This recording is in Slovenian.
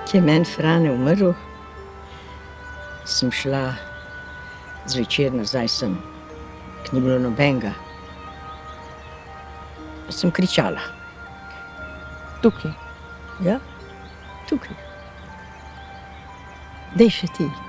Ki je meni Frane umrl, sem šla zvečer nazaj sem, ker ni bilo nobenega. Pa sem kričala. Tukaj? Ja, tukaj. Dej še ti.